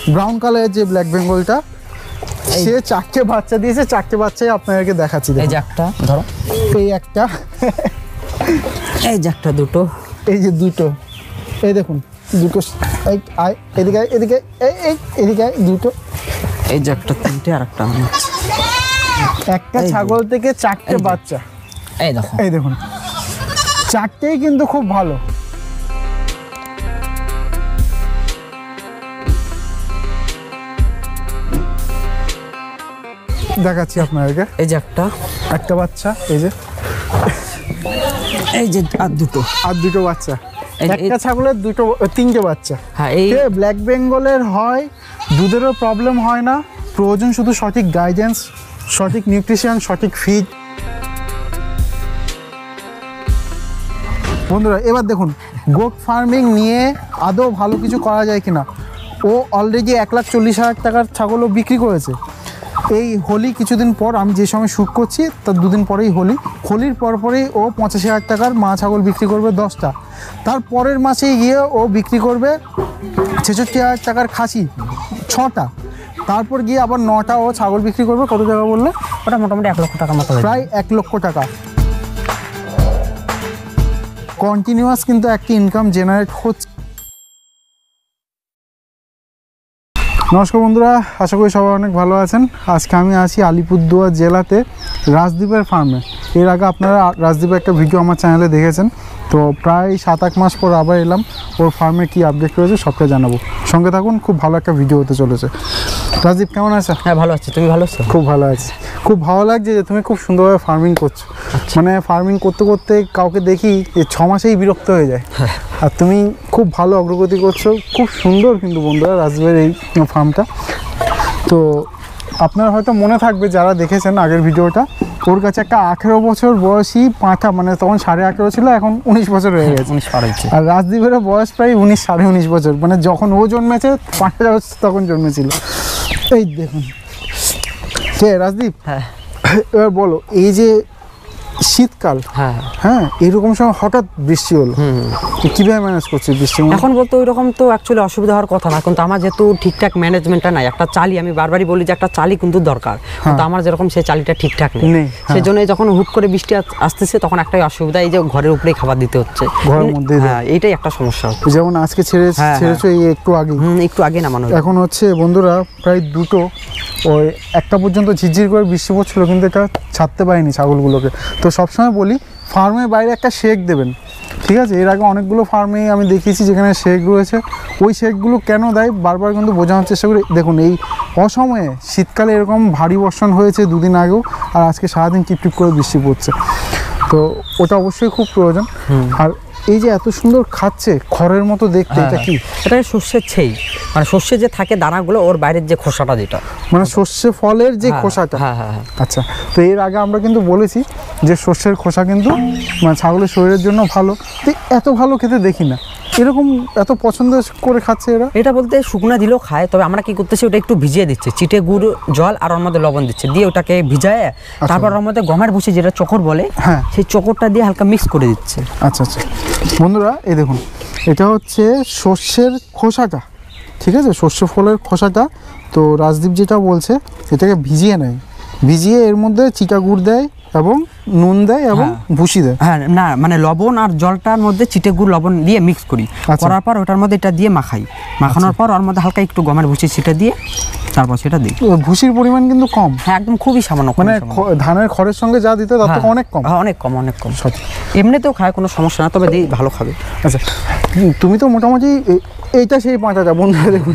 Brown কালারের যে black বেঙ্গলটা, সে 4টে বাচ্চা দিয়েছে। 4টে বাচ্চাই আপনাদেরকে দেখাচ্ছি। এই যে একটা ধরো, এই একটা, এই যে একটা, দুটো, এই যে দুটো, এই দেখুন দুটো, এদিকে এদিকে এদিকে দুটো, এই যে একটা, তিনটে, আর একটা একটা ছাগল থেকে 4টে বাচ্চা। এই দেখো, এই দেখুন 4টেই কিন্তু খুব ভালো। দেখাচ্ছি আপনাদেরকে। এই যে একটা বাচ্চা, এই যে আর দুটো বাচ্চা। একটা ছাগলের 3টে বাচ্চা। হ্যাঁ, এই ব্ল্যাক বেঙ্গলের হয়, দুধেরও প্রবলেম হয় না। প্রয়োজন শুধু সঠিক গাইডেন্স, সঠিক নিউট্রিশন, সঠিক ফিড। বন্ধুরা এবার দেখুন গোট ফার্মিং নিয়ে আদৌ ভালো কিছু করা যায় কিনা। ও অলরেডি 1,40,000 টাকার ছাগলও বিক্রি করেছে। এই হোলি কিছুদিন পর, আমি যে সময় শ্যুট করছি তার 2 দিন পরেই হোলির পরেই ও 85,000 টাকার মা ছাগল বিক্রি করবে 10টা। তার পরের মাসেই গিয়ে ও বিক্রি করবে 66,000 টাকার খাসি 6টা। তারপর গিয়ে আবার 9টা ও ছাগল বিক্রি করবে। কত টাকা বললে? ওটা মোটামুটি 1 লক্ষ টাকা মতো, প্রায় 1 লক্ষ টাকা। কন্টিনিউয়াস কিন্তু একটা ইনকাম জেনারেট হচ্ছে। নমস্কার বন্ধুরা, আশা করি সবাই অনেক ভালো আছেন। আজকে আমি আছি আলিপুরদুয়ার জেলাতে রাজদ্বীপের ফার্মে। এর আগে আপনারা রাজদ্বীপের একটা ভিডিও আমার চ্যানেলে দেখেছেন। তো প্রায় 7-8 মাস পর আবার এলাম, ওর ফার্মে কী আপডেট রয়েছে সবটা জানাবো। সঙ্গে থাকুন, খুব ভালো একটা ভিডিও হতে চলেছে। রাজদীপ কেমন আছে? হ্যাঁ ভালো আছি, তুমি ভালো আছো? খুব ভালো আছি। খুব ভালো লাগছে যে তুমি খুব সুন্দরভাবে ফার্মিং করছো। মানে ফার্মিং করতে করতে কাউকে দেখি যে 6 মাসেই বিরক্ত হয়ে যায়, আর তুমি খুব ভালো অগ্রগতি করছো। খুব সুন্দর কিন্তু বন্ধুরা রাজদ্বীপের এই ফার্মটা। তো আপনারা হয়তো মনে থাকবে যারা দেখেছেন আগের ভিডিওটা, ওর কাছে একটা 18 বছর বয়সী পাঁঠা, মানে তখন 18.5 ছিল, এখন 19 বছর হয়ে গেছে। 19 পার হয়েছে। আর রাজদ্বীপের বয়স প্রায় 19-19.5 বছর, মানে যখন ও জন্মেছে পাঁঠা তখন জন্মেছিল। এই দেখুন কে রাজদীপ। হ্যাঁ এবার বলো, এই যে শীতকাল, হ্যাঁ এরকম সময় হঠাৎ বৃষ্টি হলো, কিভাবে ম্যানেজ করছিস বৃষ্টি? এখন বলতে ওই রকম তো অ্যাকচুয়ালি অসুবিধা হওয়ার কথা না, কিন্তু আমার যেহেতু ঠিকঠাক ম্যানেজমেন্টটা নাই। একটা চালি, আমি বারবারই বলি যে একটা চালি কিন্তু দরকার, কিন্তু আমার যেরকম সেই চালিটা ঠিকঠাক নেই। সেই জন্য যখন হুট করে বৃষ্টি আসতেছে তখন একটাই অসুবিধা, এই যে ঘরের উপরেই খাবার দিতে হচ্ছে, ঘরের মধ্যে। হ্যাঁ এইটাই একটা সমস্যা হচ্ছে। যেমন আজকে ছেড়েছো এই একটু আগে নামানো। এখন হচ্ছে বন্ধুরা প্রায় 2টো, ওই 1টা পর্যন্ত ঝিরঝির করে বৃষ্টি পড়ছিল, কিন্তু এটা ছাড়তে পারিনি ছাগলগুলোকে। তো সবসময় বলি ফার্মের বাইরে একটা শেক দেবেন, ঠিক আছে? এর আগে অনেকগুলো ফার্মে আমি দেখিয়েছি যেখানে শেক রয়েছে। ওই শেকগুলো কেন দেয় বারবার কিন্তু বোঝানোর চেষ্টা করি। দেখুন এই অসময়ে শীতকালে এরকম ভারী বর্ষণ হয়েছে 2 দিন আগেও, আর আজকে সারাদিন টিপটিপ করে বৃষ্টি পড়ছে। তো ওটা অবশ্যই খুব প্রয়োজন। আর এই যে এত সুন্দর খাচ্ছে খড়ের মতো দেখতে, এটা কি? এটা শস্যের ছেই, মানে শস্যে যে থাকে দানাগুলো, ওর বাইরের যে খোসাটা, যেটা মানে শস্যে ফলের যে খোসাটা। আচ্ছা, তো এর আগে আমরা কিন্তু বলেছি যে শস্যের খোসা কিন্তু মানে ছাগলের শরীরের জন্য ভালো। তো এত ভালো খেতে দেখি না, এরকম এত পছন্দ করে খাচ্ছে এরা। এটা বলতে শুকনা দিলেও খায়, তবে আমরা কি করতেছি ওটা একটু ভিজিয়ে দিচ্ছি, চিটে গুড় জল আর ওর মধ্যে লবণ দিচ্ছে, দিয়ে ওটাকে ভিজায় তারপর ওর মধ্যে গমের ভুসি যেটা চকর বলে, সেই চকরটা দিয়ে হালকা মিক্স করে দিচ্ছে। আচ্ছা আচ্ছা বন্ধুরা, এই দেখুন এটা হচ্ছে শস্যের খোসাটা, ঠিক আছে? শস্য ফলের খোসাটা। তো রাজদীপ যেটা বলছে এটাকে ভিজিয়ে নেয়, ভিজিয়ে এর মধ্যে চিটা গুড় দেয় এবং নুন দেয় এবং ভুসি দেয়। হ্যাঁ না, মানে লবণ আর জলটার মধ্যে চিটে গুড় লবণ দিয়ে মিক্স করি, করার পর ওটার মধ্যে এটা দিয়ে মাখাই, মাখানোর পর ওর মধ্যে হালকা একটু গমের ভুসি ছিটে দিয়ে তারপর সেটা দিই। ভুসির পরিমাণ কিন্তু কম, হ্যাঁ একদম খুবই সামান্য, মানে ধানের খড়ের সঙ্গে যা দিতে তার থেকে অনেক কম। অনেক কম, অনেক কম। এমনিতেও খায়, কোনো সমস্যা না, তবে দিই ভালো খাবে। আচ্ছা, তুমি তো মোটামুটি এইটা সেই পাঁঠাটা বন্ধুরা দেখুন,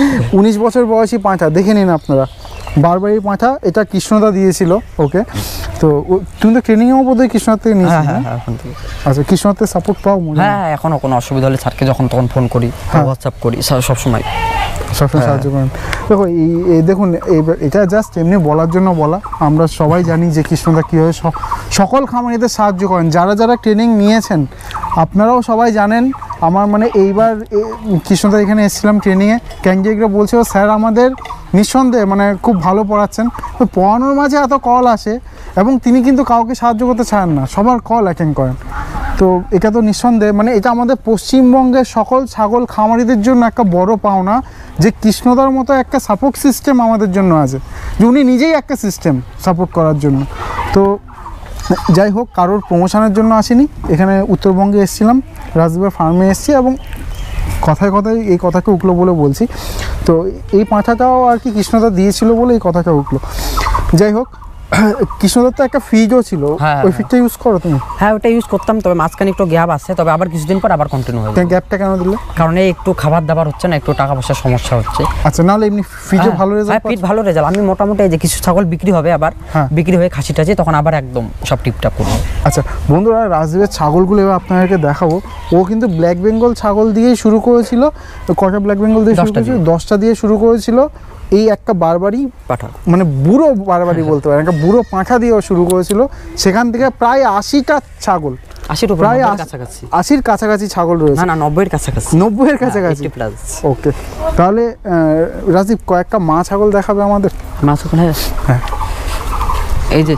19 বছর বয়সী পাঁঠা, দেখে নিন আপনারা। বারবারই পাঁঠা, এটা কৃষ্ণদা দিয়েছিল ওকে। তো তুমি তো ট্রেনিংও বোধহয় কৃষ্ণদার থেকে নিয়েছিলে? হ্যাঁ এখন থেকে। আচ্ছা, কৃষ্ণদার সাপোর্ট পাও? হ্যাঁ, এখনও কোনো অসুবিধা হলে স্যারকে যখন তখন ফোন করি, হোয়াটসঅ্যাপ করি, সবসময় সাহায্য করেন। দেখো এই দেখুন, এটা জাস্ট এমনি বলার জন্য বলা। আমরা সবাই জানি যে কৃষ্ণদা কীভাবে সকল খামারিদের সাহায্য করেন। যারা যারা ট্রেনিং নিয়েছেন আপনারাও সবাই জানেন। আমার মানে এইবার কৃষ্ণদা এখানে এসেছিলাম ট্রেনিংয়ে, ক্যান্ডিডেটরা বলছিল স্যার আমাদের নিঃসন্দেহে মানে খুব ভালো পড়াচ্ছেন। তো পড়ানোর মাঝে এত কল আসে এবং তিনি কিন্তু কাউকে সাহায্য করতে চান না, সবার কল অ্যাটেন্ড করেন। তো এটা তো নিঃসন্দেহে মানে এটা আমাদের পশ্চিমবঙ্গের সকল ছাগল খামারিদের জন্য একটা বড় পাওনা যে কৃষ্ণদার মতো একটা সাপোর্ট সিস্টেম আমাদের জন্য আছে, যে উনি নিজেই একটা সিস্টেম সাপোর্ট করার জন্য। তো যাই হোক, কারোর প্রমোশনের জন্য আসিনি, এখানে উত্তরবঙ্গে এসেছিলাম, রাজদীপের ফার্মে এসেছি এবং কথায় কথায় এই কথাকে উঠলো বলে বলছি। তো এই পাঁঠাটাও আর কি কৃষ্ণদা দিয়েছিল বলে এই কথাটা উঠলো। যাই হোক, কৃষ্ণদার তো একটা ফিডও ছিল, ওই ফিডটা ইউজ করো তুমি? হ্যাঁ, ওটা ইউজ করতাম, তবে মাঝখানে একটু গ্যাপ আছে, তবে আবার কিছুদিন পর আবার কন্টিনিউ হয়ে যাবে। গ্যাপটা কেন দিলে? কারণ এই একটু খাবার দাবার হচ্ছে না, একটু টাকা পয়সার সমস্যা হচ্ছে। আচ্ছা, নাহলে এমনি ফিডও ভালো রেজাল্ট? ফিড ভালো রেজাল্ট। আমি মোটামুটি এই যে কিছু ছাগল বিক্রি হবে, আবার বিক্রি হয়ে খাসি টাছি, তখন আবার একদম সব টিপটাপ করবো। আচ্ছা বন্ধুরা, রাজদীপের ছাগলগুলো এবার আপনাদেরকে দেখাবো। ও কিন্তু ব্ল্যাক বেঙ্গল ছাগল দিয়েই শুরু করেছিল। কটা ব্ল্যাক বেঙ্গল দিয়ে শুরু করেছিল? 10টা দিয়ে শুরু করেছিল। এই একটা বারবারই পাঁঠা, মানে বুড়ো বারবারই বলতে পারেন, একটা বুড়ো পাঁঠা দিয়েও শুরু করেছিল। সেখান থেকে প্রায় 80টা ছাগল, 80 প্রায় 80-র কাছাকাছি ছাগল রয়েছে। না 90-এর কাছাকাছি। 90-এর কাছাকাছি। ওকে, তাহলে রাজদীপ কয়েকটা মা ছাগল দেখাবে আমাদের? মা ছাগল, হ্যাঁ, এই যে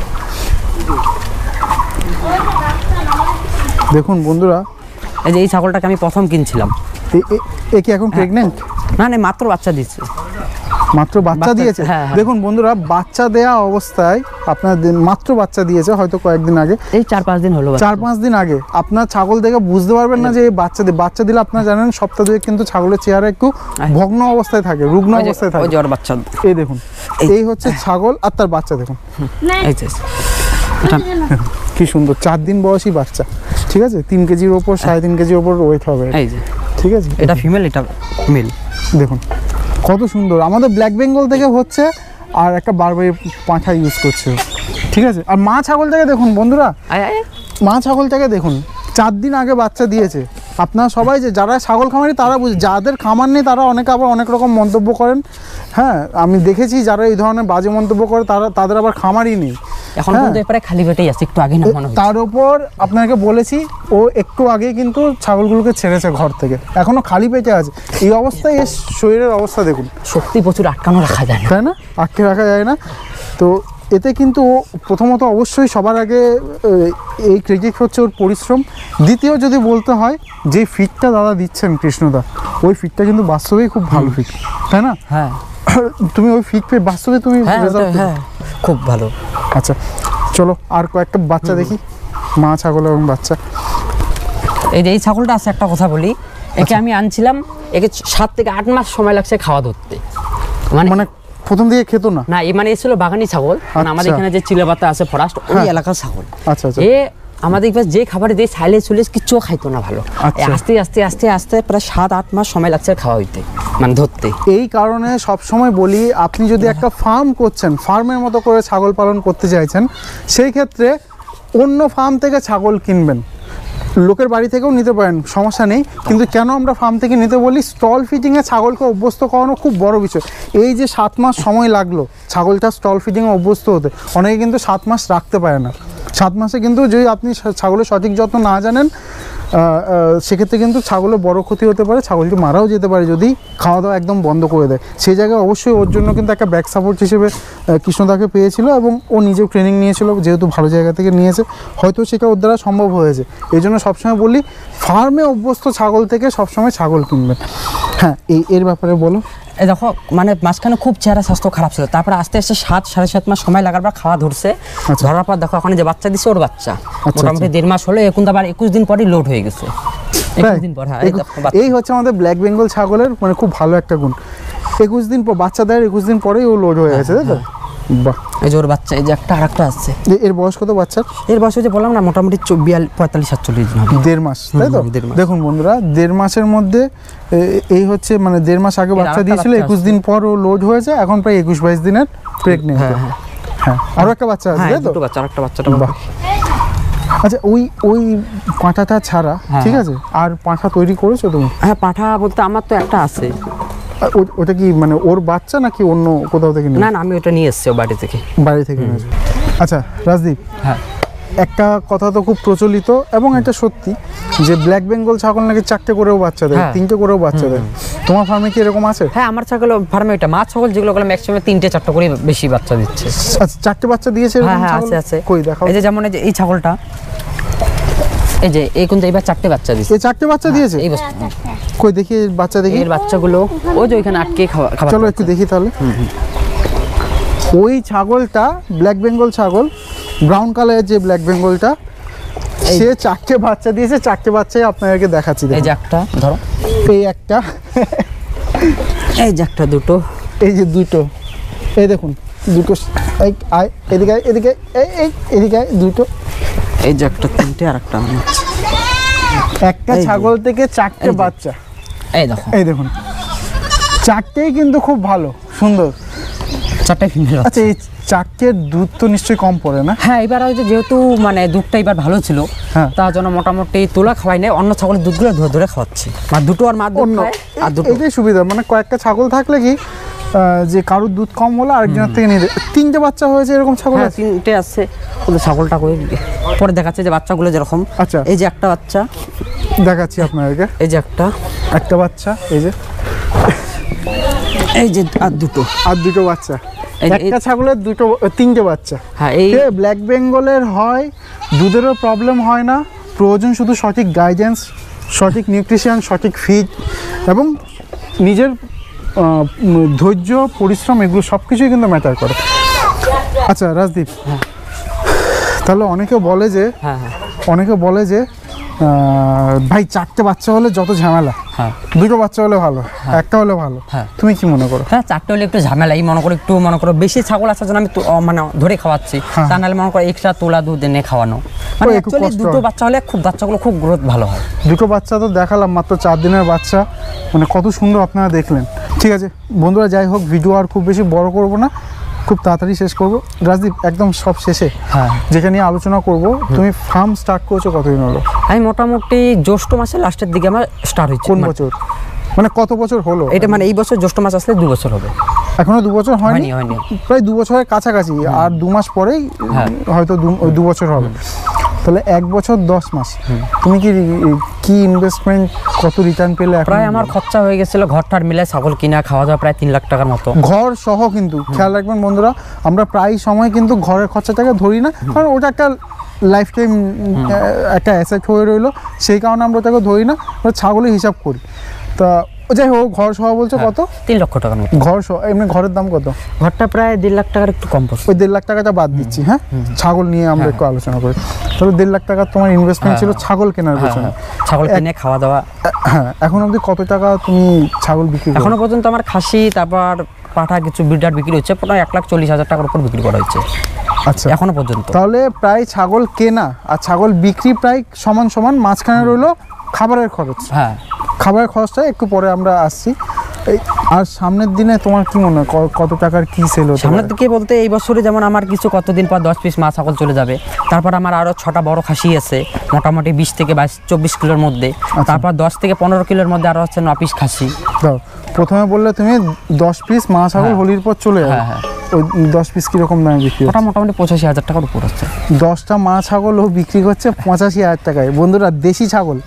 দেখুন বন্ধুরা, এই যে এই ছাগলটাকে আমি প্রথম কিনছিলাম। এ কি এখন প্রেগনেন্ট? না না, মাত্র বাচ্চা দিচ্ছে। মাত্র বাচ্চা দিয়েছে? দেখুন বন্ধুরা, বাচ্চা দেয়া অবস্থায় আপনার মাত্র বাচ্চা দিয়েছে, হয়তো কয়েকদিন আগে, এই 4-5 দিন হলো। 4-5 দিন আগে। আপনার ছাগল দেখে বুঝতে পারবেন না যে বাচ্চা দিলে আপনারা জানেন সপ্তাহ দুয়েক কিন্তু ছাগলের চেহারা একটু ভগ্ন অবস্থায় থাকে, রুগ্ন অবস্থায় থাকে। বাচ্চা এই দেখুন, এই হচ্ছে ছাগল আর তার বাচ্চা। দেখুন কি সুন্দর, 4 দিন বয়সী বাচ্চা, ঠিক আছে? 3 কেজির ওপর, 3.5 কেজির ওপর ওয়েট হবে, ঠিক আছে? এটা ফিমেল, এটা মেল। দেখুন কত সুন্দর, আমাদের ব্ল্যাক বেঙ্গল থেকে হচ্ছে আর একটা বারবারি পাঁঠা ইউজ করছে, ঠিক আছে? আর মা ছাগলটাকে দেখুন বন্ধুরা, মা ছাগলটাকে দেখুন, 4 দিন আগে বাচ্চা দিয়েছে। আপনারা সবাই যে যারা ছাগল খামারি তারা বুঝে, যাদের খামার নেই তারা অনেকে আবার অনেক রকম মন্তব্য করেন। হ্যাঁ, আমি দেখেছি যারা এই ধরনের বাজে মন্তব্য করে তাদের আবার খামারই নেই। এখন কিন্তু এবারে খালি পেটেই আছে, একটু আগে না মনে হয়। তার উপর আপনাকে বলেছি, ও একটু আগে কিন্তু ছাগলগুলোকে ছেড়েছে ঘর থেকে, এখনো খালি পেটে আছে। এই অবস্থায় এর শরীরের অবস্থা দেখুন, সত্যি প্রচুর আটকানো রাখা যায় না, তাই না? আটকে রাখা যায় না। তো এতে কিন্তু প্রথমত অবশ্যই সবার আগে এই ক্রেডিট হচ্ছে ওর পরিশ্রম। দ্বিতীয় যদি বলতে হয়, যে ফিটটা দাদা দিচ্ছেন কৃষ্ণদা, ওই ফিটটা কিন্তু বাস্তবেই খুব ভালো ফিট, তাই না? হ্যাঁ, তুমি ওই ফিট পেয়ে বাস্তবে তুমি খুব ভালো। আচ্ছা চলো আর কয়েকটা বাচ্চা দেখি, মা ছাগল এবং বাচ্চা। এই যে এই ছাগলটা আছে, একটা কথা বলি, একে আমি আনছিলাম, একে 7 থেকে 8 মাস সময় লাগছে খাওয়া ধরতে। মানে প্রথম দিকে খেতো না? না, মানে এ ছিল বাগানি ছাগল, মানে আমাদের এখানে যে চিলেপাতা আছে ফরেস্ট, ওই এলাকার ছাগল। আচ্ছা আচ্ছা। এ আমাদের যে খাবারে দিয়ে সাইলে চলে কিচ্ছু খাইতো না ভালো। আস্তে আস্তে আস্তে আস্তে প্রায় 7-8 মাস সময় লাগছে খাওয়া হইতে, মানে ধরতে। এই কারণে সবসময় বলি, আপনি যদি একটা ফার্ম করছেন, ফার্মের মতো করে ছাগল পালন করতে চাইছেন, সেই ক্ষেত্রে অন্য ফার্ম থেকে ছাগল কিনবেন, লোকের বাড়ি থেকেও নিতে পারেন, সমস্যা নেই। কিন্তু কেন আমরা ফার্ম থেকে নিতে বলি, স্টল ফিটিংয়ে ছাগলকে অভ্যস্ত করানো খুব বড় বিষয়। এই যে 7 মাস সময় লাগলো ছাগলটা স্টল ফিটিংয়ে অভ্যস্ত হতে, অনেকে কিন্তু 7 মাস রাখতে পারে না। 7 মাসে কিন্তু যদি আপনি ছাগলের সঠিক যত্ন না জানেন, সেক্ষেত্রে কিন্তু ছাগলের বড় ক্ষতি হতে পারে, ছাগলকে মারাও যেতে পারে যদি খাওয়া দাওয়া একদম বন্ধ করে দেয়। সেই জায়গায় অবশ্যই ওর জন্য কিন্তু একটা ব্যাক সাপোর্ট হিসেবে কৃষ্ণদাকে পেয়েছিল, এবং ও নিজেও ট্রেনিং নিয়েছিল, যেহেতু ভালো জায়গা থেকে নিয়েছে, হয়তো সেটা ওর দ্বারা সম্ভব হয়েছে। এই জন্য সবসময় বলি, ফার্মে অভ্যস্ত ছাগল থেকে সবসময় ছাগল কিনবেন। হ্যাঁ, এর ব্যাপারে বলো। এই দেখো, মানে মাঝখানে খুব চেহারা স্বাস্থ্য খারাপ ছিল, তারপরে আস্তে আস্তে 7-7.5 মাস সময় লাগার পর খাওয়া ধরছে। ধরার পর দেখো এখন যে বাচ্চা দিচ্ছে, ওর বাচ্চা মোটামুটি 1.5 মাস হলো, এখন আবার 21 দিন পরই লোড হয়ে গেছে। 21 দিন পর। হ্যাঁ, এই হচ্ছে আমাদের ব্ল্যাক বেঙ্গল ছাগলের মানে খুব ভালো একটা গুণ, 21 দিন পর বাচ্চা দেয়, 21 দিন পরেই ও লোড হয়ে গেছে, তাই তো? বাহ, এই যে ওর বাচ্চা, এই যে আরেকটা আছে। এর বয়স কত বাচ্চার? এর বয়স হচ্ছে বললাম না, মোটামুটি 45-47 দিন হবে। 1.5 মাস, তাই তো? দেখুন বন্ধুরা, 1.5 মাসের মধ্যে এই হচ্ছে মানে 1.5 মাস আগে বাচ্চা দিয়েছিল, 21 দিন পর ও লোড হয়েছে, এখন প্রায় 21-22 দিনের প্রেগনেন্ট। হ্যাঁ, আরো একটা বাচ্চা আছে, তাই তো? দুটো বাচ্চা, আরেকটা বাচ্চাটা। বাহ। আচ্ছা, ওই পাঁঠাটা ছাড়া, ঠিক আছে, আর পাঁঠা তৈরি করেছো তুমি? হ্যাঁ, পাঁঠা বলতে আমার তো একটা আছে। ওটা কি মানে ওর বাচ্চা নাকি অন্য কোথাও থেকে? না না, আমি ওটা নিয়ে এসেছি বাড়ি থেকে। আচ্ছা রাজদীপ, হ্যাঁ, একটা কথা তো খুব প্রচলিত এবং এটা সত্যি, যে ব্ল্যাক বেঙ্গল ছাগল নাকি 4টে করেও বাচ্চা দেয়, 3টে করেও বাচ্চা দেয়। তোমার ফার্মে কি এরকম আছে? হ্যাঁ, আমার ছাগল ফার্মে এটা মা ছাগল যেগুলো ম্যাক্সিমাম 3-4টা করে বেশি বাচ্চা দিচ্ছে। আচ্ছা, 4টে বাচ্চা দিয়েছে? হ্যাঁ, আছে। কই দেখাও। এই যে যেমন এই ছাগলটা, এই যে এই কিন্তু এবার 4টে বাচ্চা দিয়েছে। এই 4টে বাচ্চা দিয়েছে? এই বছর কই দেখি এর বাচ্চা দেখি। এর বাচ্চাগুলো ওই যে ওইখানে আটকে খাবার। চলো একটু দেখি তাহলে। ওই ছাগলটা ব্ল্যাক বেঙ্গল ছাগল, ব্রাউন কালারের যে ব্ল্যাক বেঙ্গলটা, সে 4টে বাচ্চা দিয়েছে। 4টে বাচ্চাই আপনাদেরকে দেখাচ্ছি। এই যে একটা ধরো, এই একটা, এই যে একটা, দুটো, এই যে দুটো, এই দেখুন দুটো, এদিকে এদিকে এদিকে দুটো, এই যে একটা, 3টে আর একটা একটা ছাগল থেকে 4টে বাচ্চা। এই দেখো, এই দেখুন 4টেই কিন্তু খুব ভালো সুন্দর। 4টে ফিমেল। আচ্ছা এই 4টের দুধ তো নিশ্চয়ই কম পড়ে না? হ্যাঁ, এবার হয়তো যেহেতু মানে দুধটা এবার ভালো ছিল, তার জন্য মোটামুটি তোলা খাওয়াই নেই, অন্য ছাগলের দুধগুলো ধরে ধরে খাওয়াচ্ছি। আর দুটো আর মা দুধ খায়, আর দুটো এটাই সুবিধা। মানে কয়েকটা ছাগল থাকলে কি যে কারোর দুধ কম হলো আরেকজনের থেকে নিয়ে 3টে বাচ্চা হয়েছে এরকম ছাগল? হ্যাঁ 3টে আছে। ছাগলটা পরে দেখাচ্ছে যে বাচ্চাগুলো যেরকম। আচ্ছা, এই যে একটা বাচ্চা দেখাচ্ছি আপনাদেরকে। এই যে একটা বাচ্চা, এই যে, এই যে আর দুটো বাচ্চা। একটা ছাগলের 3টে বাচ্চা। হ্যাঁ, এই ব্ল্যাক বেঙ্গলের হয়, দুধেরও প্রবলেম হয় না। প্রয়োজন শুধু সঠিক গাইডেন্স, সঠিক নিউট্রিশন, সঠিক ফিড এবং নিজের ধৈর্য, পরিশ্রম, এগুলো সব কিছুই কিন্তু ম্যাটার করে। আচ্ছা রাজদীপ, তাহলে অনেকে বলে যে ভাই 4টে বাচ্চা হলে যত ঝামেলা, 2টো বাচ্চা হলে ভালো, একটা হলে ভালো, তুমি কি মনে করো? হ্যাঁ 4টে হলে একটু ঝামেলা। এই মনে করো বেশি ছাগল আসার জন্য আমি মানে ধরে খাওয়াচ্ছি, তা নাহলে মনে করো এক্সট্রা তোলা দুধ এনে খাওয়ানো। মানে অ্যাকচুয়ালি 2টো বাচ্চা হলে বাচ্চাগুলো খুব গ্রোথ ভালো হয়। 2টো বাচ্চা তো দেখালাম, মাত্র 4 দিনের বাচ্চা, মানে কত সুন্দর আপনারা দেখলেন। ঠিক আছে বন্ধুরা, যাই হোক ভিডিও আর খুব বেশি বড় করব না, খুব তাড়াতাড়ি শেষ করবো। রাজদীপ একদম সব শেষে যেটা নিয়ে আলোচনা করব, তুমি ফার্ম স্টার্ট করেছো কতদিন হলো? আমি মোটামুটি জ্যৈষ্ঠ মাসের লাস্টের দিকে আমার স্টার্ট হয়েছে। কোন বছর? মানে কত বছর হলো এটা? মানে এই বছর জ্যৈষ্ঠ মাস আসলে 2 বছর হবে। এখনো 2 বছর হয়নি? প্রায় 2 বছরের কাছাকাছি। আর 2 মাস পরেই হয়তো 2 বছর হবে। তাহলে 1 বছর 10 মাস তুমি কি ইনভেস্টমেন্ট, কত রিটার্ন পেলে? প্রায় আমার খরচা হয়ে গেছিল ঘরটার মিলে, ছাগল কিনা, খাওয়া দাওয়া প্রায় 3 লাখ টাকার মতো, ঘর সহ। কিন্তু খেয়াল রাখবেন বন্ধুরা, আমরা প্রায় সময় কিন্তু ঘরের খরচাটাকে ধরি না, কারণ ওটা একটা লাইফ টাইম একটা অ্যাসেট হয়ে রইলো, সেই কারণে আমরা ওটাকে ধরি না, আমরা ছাগলের হিসাব করি। তা যাই হোক, ঘর সহ বলছো কত? 3 লক্ষ টাকার মতো ঘর সহ। এমনি ঘরের দাম কত? ঘরটা প্রায় 1.5 লাখ টাকার একটু কম পড়ছে। ওই 1.5 লাখ টাকাটা বাদ দিচ্ছি। হ্যাঁ, ছাগল নিয়ে আমরা একটু আলোচনা করি। তাহলে 1.5 লাখ টাকা তোমার ইনভেস্টমেন্ট ছিল ছাগল কেনার পেছনে। ছাগল কিনে খাওয়া দাওয়া। হ্যাঁ, এখন অবধি কত টাকা তুমি ছাগল বিক্রি করো? এখনো পর্যন্ত আমার খাসি, তারপর পাঠা, কিছু ব্রিডার বিক্রি হচ্ছে, প্রায় 1,40,000 টাকার উপর বিক্রি করা হচ্ছে। আচ্ছা, এখনো পর্যন্ত। তাহলে প্রায় ছাগল কেনা আর ছাগল বিক্রি প্রায় সমান সমান। মাঝখানে রইলো খাবারের খরচ। হ্যাঁ, খাবারের খরচটা একটু পরে আমরা আসছি। আর সামনের দিনে তোমার কি মনে হয় কত টাকার কি সেল হচ্ছে? সামনের দিকে বলতে এই বছরে যেমন আমার কিছু কতদিন পর 10 পিস মা ছাগল চলে যাবে, তারপর আমার আরও 6টা বড় খাসি আছে, মোটামুটি 20 থেকে 24 কিলোর মধ্যে, তারপর 10 থেকে 15 কিলোর মধ্যে আরও হচ্ছে 9 পিস খাসি। দাও, প্রথমে বললে তুমি 10 পিস মা ছাগল হোলির পর চলে যাবে। ওই 10 পিস কিরকম দামে বিক্রি হচ্ছে? ওটা মোটামুটি 85,000 টাকার উপর হচ্ছে। 10টা মা ছাগল ও বিক্রি করছে 85,000 টাকায়। বন্ধুরা, দেশি ছাগল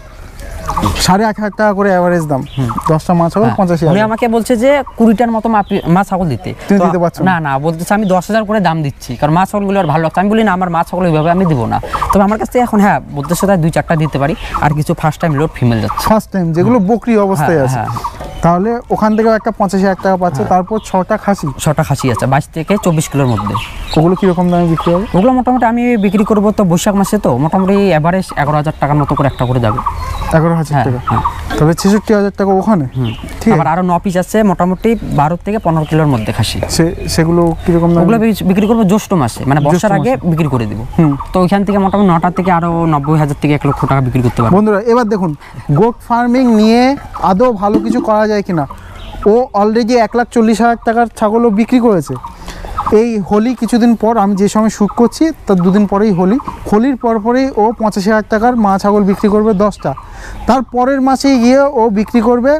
8,500 টাকা করে অ্যাভারেজ দাম। 10টা মা ছাগল 85,000। উনি আমাকে বলছে যে 20টার মতো মা ছাগল দিতে। তুমি দিতে পারছো না? না, বলতেছে আমি 10,000 করে দাম দিচ্ছি, কারণ মা ছাগলগুলো আর ভালো লাগছে। আমি বলি না, আমার মা ছাগল ওইভাবে আমি দিব না। তবে আমার কাছে এখন বলতেছে তাই 2-4টা দিতে পারি, আর কিছু ফার্স্ট টাইম লোড ফিমেল যাচ্ছে। ফার্স্ট টাইম যেগুলো বকরি অবস্থায় আছে, তাহলে ওখান থেকেও একটা 85,000 টাকা পাচ্ছে। তারপর 6টা খাসি আছে 22 থেকে 24 কিলোর মধ্যে। ওগুলো কিরকম দামে বিক্রি হবে? ওগুলো মোটামুটি আমি বিক্রি করবো তো বৈশাখ মাসে, তো মোটামুটি এভারেজ 11,000 টাকার মতো করে একটা করে যাবে। 11,000 টাকা? তবে 66,000 টাকা ওখানে। ঠিক আছে, আরো 9 পিস আছে মোটামুটি 12 থেকে 15 কিলোর মধ্যে খাসি। সেগুলো কিরকম দাম? ওগুলো বিক্রি করবো জ্যৈষ্ঠ মাসে, মানে বর্ষার আগে বিক্রি করে দিব। তো ওইখান থেকে মোটামুটি 9টা থেকে আরো 90,000 থেকে 1 লক্ষ টাকা বিক্রি করতে পারবো। বন্ধুরা, এবার দেখুন গোট ফার্মিং নিয়ে আদৌ ভালো কিছু করা যায় কিনা। ও অলরেডি 1,40,000 টাকার ছাগলও বিক্রি করেছে। এই হোলি কিছুদিন পর, আমি যে সময় শ্যুট করছি তার 2 দিন পরেই হোলির পরেই ও 85,000 টাকার মা ছাগল বিক্রি করবে 10টা। তার পরের মাসেই গিয়ে ও বিক্রি করবে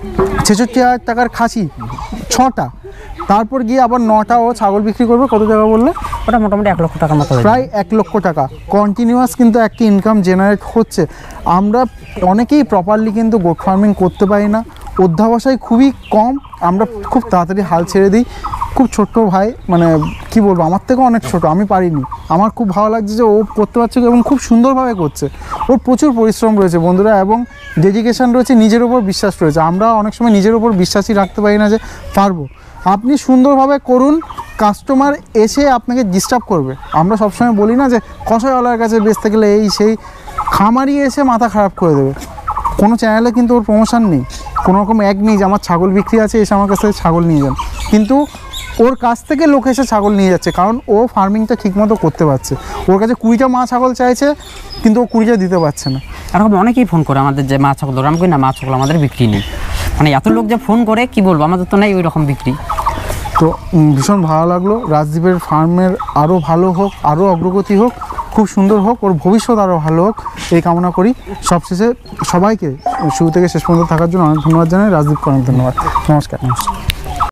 66,000 টাকার খাসি 6টা। তারপর গিয়ে আবার 9টা ও ছাগল বিক্রি করবে। কত টাকা বললে? ওটা মোটামুটি 1 লক্ষ টাকার মতো, প্রায় 1 লক্ষ টাকা কন্টিনিউয়াস কিন্তু একটা ইনকাম জেনারেট হচ্ছে। আমরা অনেকেই প্রপারলি কিন্তু গোট ফার্মিং করতে পারি না, অধ্যাবসায় খুবই কম, আমরা খুব তাড়াতাড়ি হাল ছেড়ে দিই। খুব ছোট্ট ভাই, মানে কি বলবো, আমার থেকেও অনেক ছোট, আমি পারিনি। আমার খুব ভালো লাগছে যে ও করতে পারছে এবং খুব সুন্দরভাবে করছে। ওর প্রচুর পরিশ্রম রয়েছে বন্ধুরা, এবং ডেডিকেশন রয়েছে, নিজের ওপর বিশ্বাস রয়েছে। আমরা অনেক সময় নিজের ওপর বিশ্বাসই রাখতে পারি না যে পারবো। আপনি সুন্দরভাবে করুন, কাস্টমার এসে আপনাকে ডিস্টার্ব করবে। আমরা সবসময় বলি না যে কষাইওয়ালার কাছে বেচতে গেলে এই সেই, খামারি এসে মাথা খারাপ করে দেবে। কোনো চ্যানেলে কিন্তু ওর প্রমোশন নেই, কোনো রকম অ্যাড নেই যে আমার ছাগল বিক্রি আছে, এসে আমার কাছ থেকে ছাগল নিয়ে যান। কিন্তু ওর কাছ থেকে লোক এসে ছাগল নিয়ে যাচ্ছে, কারণ ও ফার্মিংটা ঠিকমতো করতে পারছে। ওর কাছে 20টা মা ছাগল চাইছে, কিন্তু ও 20টা দিতে পারছে না। এরকম অনেকেই ফোন করে আমাদের যে মা ছাগল ধরে, আমি কই না মা ছাগল আমাদের বিক্রি নেই। মানে এত লোক যে ফোন করে কি বলবো, আমাদের তো নেই ওই রকম বিক্রি। তো ভীষণ ভালো লাগলো। রাজদীপের ফার্মের আরও ভালো হোক, আরও অগ্রগতি হোক, খুব সুন্দর হোক, ওর ভবিষ্যৎ আরও ভালো হোক, এই কামনা করি। সবশেষে সবাইকে শুরু থেকে শেষ পর্যন্ত থাকার জন্য অনেক ধন্যবাদ জানাই। রাজদীপকে অনেক ধন্যবাদ। নমস্কার।